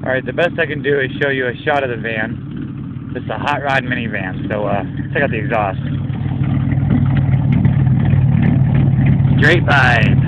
Alright, the best I can do is show you a shot of the van. This is a hot rod minivan, so check out the exhaust. Straight vibes.